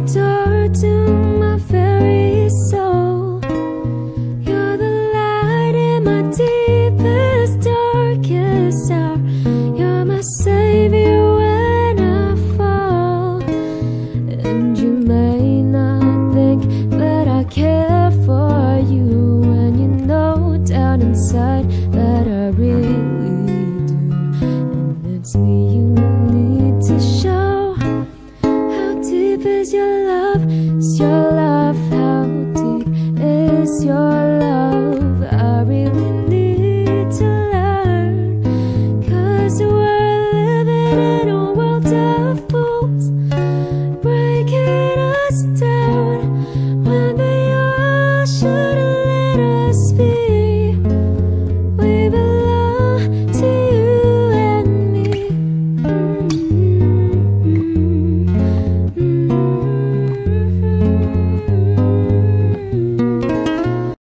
door to my very soul. You're the light in my deepest, darkest hour. You're my savior when I fall. And you may not think that I care for you, when you know down inside that I really do. And it's me you need to show. How deep is your love? Is your